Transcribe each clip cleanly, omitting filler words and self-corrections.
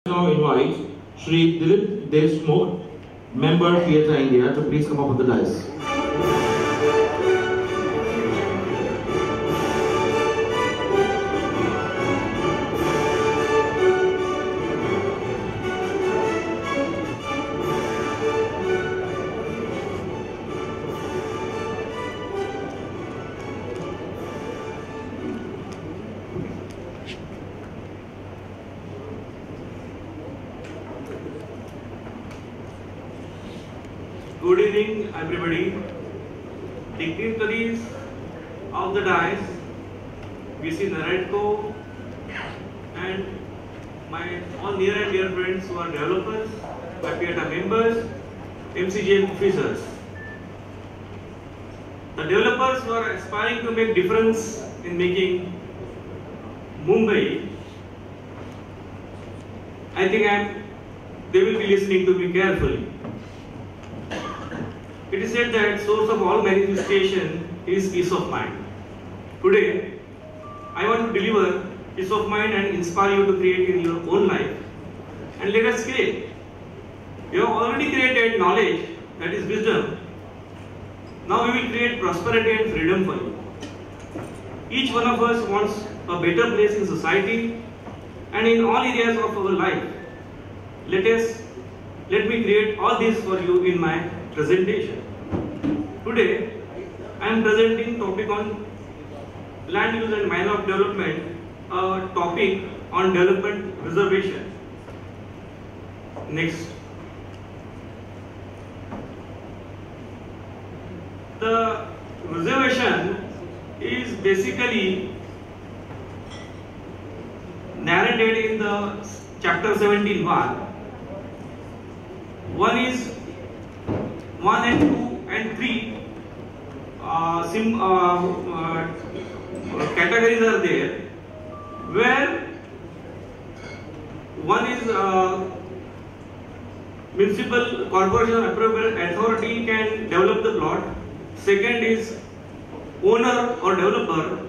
Now invite Shri Dilip Deshmukh, member Theatre India, to please come up on the dais. Good evening, everybody. Dignitaries of the dais, VC Naradko, and my all near and dear friends who are developers, PIATA members, MCGM officers. The developers who are aspiring to make difference in making Mumbai, I think they will be listening to me carefully. It is said that source of all manifestation is peace of mind. Today, I want to deliver peace of mind and inspire you to create in your own life. And let us create. We have already created knowledge, that is wisdom. Now we will create prosperity and freedom for you. Each one of us wants a better place in society and in all areas of our life. Let me create all this for you in my presentation. Today, I am presenting topic on land use and manner of development, a topic on development reservation. Next. The reservation is basically narrated in the chapter 17:1. One is 1 and 2 and 3 categories are there, where one is municipal corporation or appropriate authority can develop the plot. Second is owner or developer,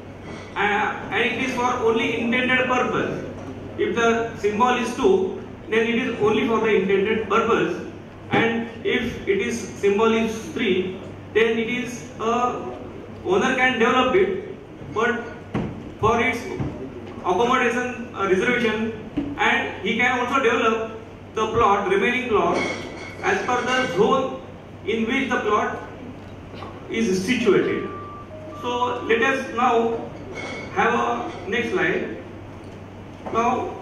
and it is for only intended purpose. If the symbol is 2, then it is only for the intended purpose, and if it is symbol is 3, then it is owner can develop it, but for its accommodation reservation, and he can also develop the plot, remaining plot, as per the zone in which the plot is situated. So let us now have a next slide. Now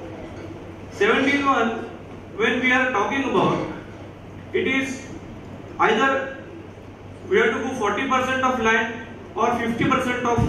17:1, when we are talking about, it is either we have to go 40% of land or 50% of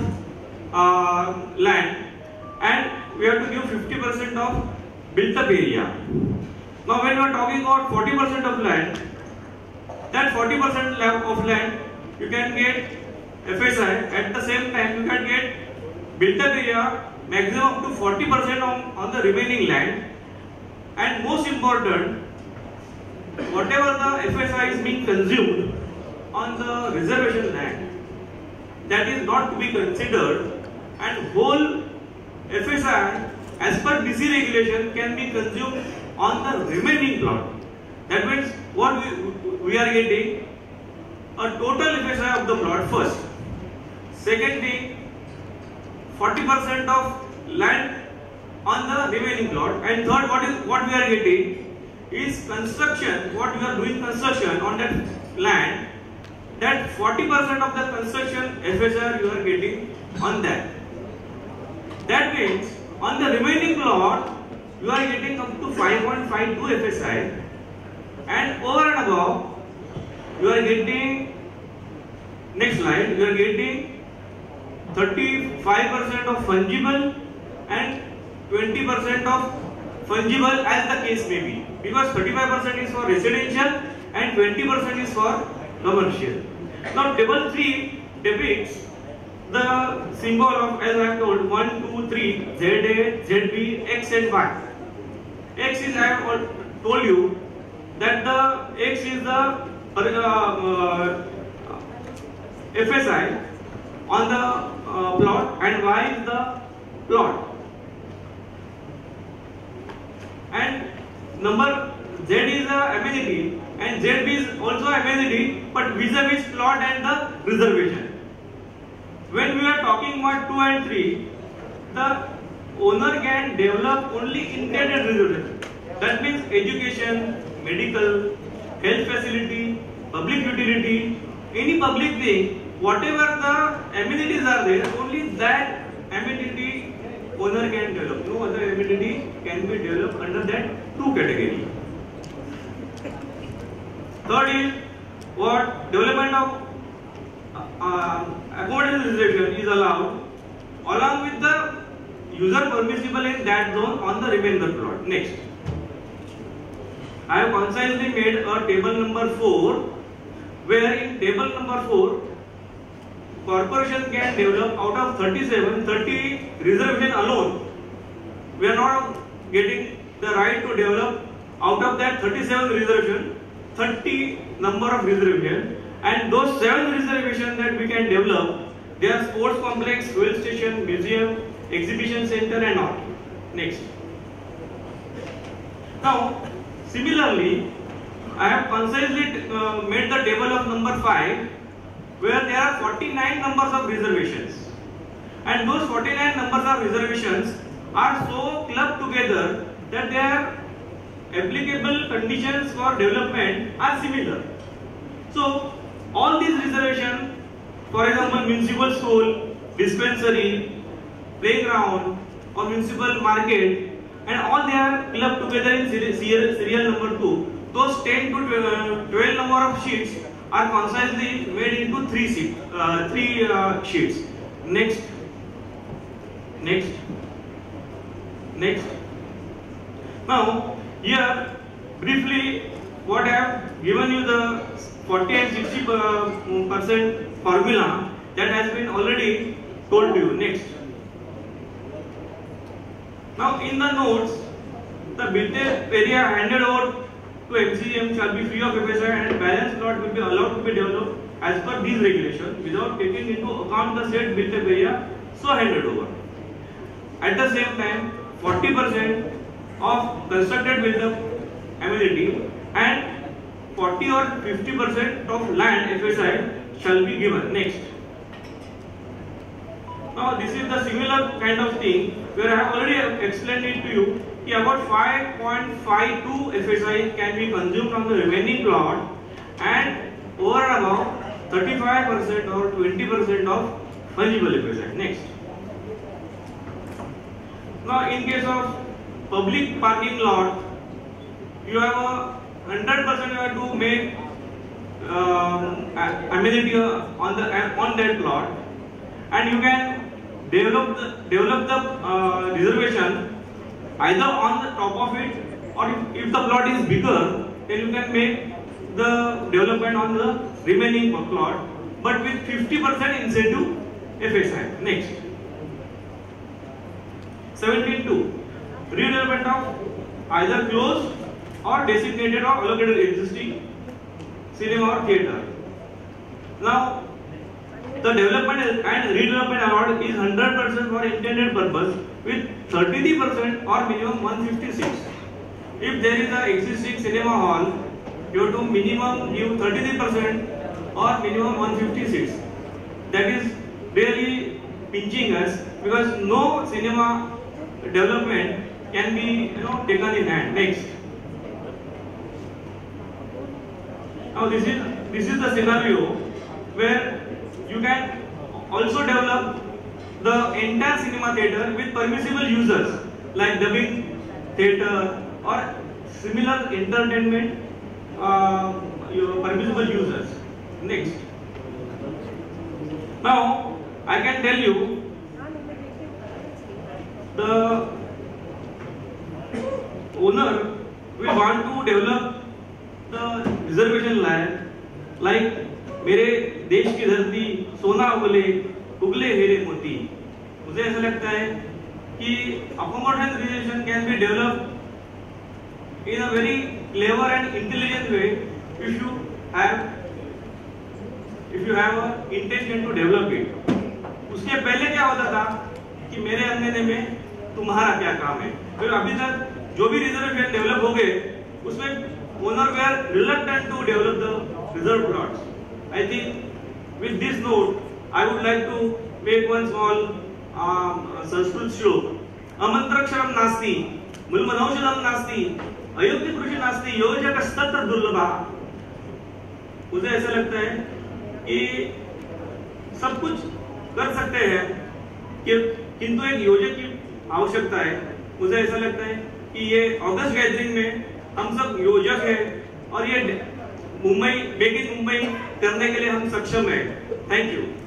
land, and we have to give 50% of built up area. Now when we are talking about 40% of land, that 40% of land you can get FSI, at the same time you can get built up area maximum up to 40% on the remaining land, and most important, whatever the FSI is being consumed on the reservation land, that is not to be considered, and whole FSI as per DC regulation can be consumed on the remaining plot. That means what we are getting a total FSI of the plot first. Second thing, 40% of land on the remaining plot, and third, what we are getting is construction. What we are doing construction on that land, that 40% of the construction FSI you are getting on that. That means on the remaining plot you are getting up to 5.52 FSI, and over and above you are getting, next slide, you are getting 35% of fungible and 20% of fungible, as the case may be, because 35% is for residential and 20% is for commercial. Now table 3 depicts the symbol of, as I have told, 1, 2, 3, ZA, ZB, X and Y. X is, I have told you that the X is the FSI on the plot, and Y is the plot. and number Z is a amenity and ZB is also amenity, but vis-a-vis plot and the reservation. When we are talking about 2 and 3, the owner can develop only intended reservation. That means education, medical, health facility, public utility, any public thing, whatever the amenities are there, only that amenity owner can develop. No other amenity can be developed under that 2 category. Third is what development of accommodation reservation is allowed along with the user permissible in that zone on the remainder plot. Next, I have concisely made a table number 4, where in table number 4, corporation can develop out of 37, 30 reservation alone. We are not getting the right to develop out of that 37 reservation, 30 number of reservation, and those 7 reservations that we can develop, they are sports complex, fuel station, museum, exhibition center and all. Next. Now, similarly, I have concisely made the table of number 5, where there are 49 numbers of reservations, and those 49 numbers of reservations are so clubbed together that their applicable conditions for development are similar. So all these reservations, for example municipal school, dispensary, playground or municipal market, and all they are clubbed together in serial number 2. Those 10 to 12 number of sheets are concisely made into 3 sheets. Next. Now here briefly what I have given you the 40 and 60% formula that has been already told to you. Next. Now in the notes, the built area handed over to MCM shall be free of FSI and balance plot will be allowed to be developed as per these regulations without taking into account the said built area so handed over. At the same time, 40% of constructed built-up amenity and 40 or 50% of land FSI shall be given. Next. Now this is the similar kind of thing where I have already explained it to you. About 5.52 FSI can be consumed on the remaining plot, and over and above 35% or 20% of fungible FSI. Next. Now in case of public parking lot, you have a 100% you have to make amenity on that plot, and you can develop the reservation either on the top of it, or if the plot is bigger, then you can make the development on the remaining plot, but with 50% incentive FSI. Next. 17.2. Redevelopment of either closed or designated or allocated existing cinema or theatre. Now, the development and redevelopment allowed is 100% for intended purpose with 33% or minimum 156. If there is an existing cinema hall, you have to minimum give 33% or minimum 156. That is really pinching us, because no cinema development can be taken in hand. Next. Now this is the scenario where you can also develop the entire cinema theatre with permissible users like dubbing theatre or similar entertainment permissible users. Next. Now I can tell you the owner will want to develop the reservation land like मेरे देश की धरती सोना उगले हीरे मोती. मुझे ऐसा लगता है कि accommodation reservation can be developed in a very clever and intelligent way if you have a intention to develop it. उसके पहले क्या होता था कि मेरे अंगने में तुम्हारा क्या काम है. फिर अभी तक जो भी रिजर्वेशन डेवलप हो गए उसमें owner were reluctant to develop the reserve plots. I think with this note I would like to make one small Sanskrit shloka. अमंत्रक्षरम नास्ति मूलमनौषधम नास्ति अयोग्य कृषि नास्ति योजकस्तत्र दुर्लभा। मुझे ऐसा लगता है कि सब कुछ कर सकते हैं किंतु एक योजक की आवश्यकता है। मुझे ऐसा लगता है कि ये अगस्त गैदरिंग में हम सब योजक हैं और ये मुंबई मेक इन मुंबई करने के लिए हम सक्षम हैं। Thank you.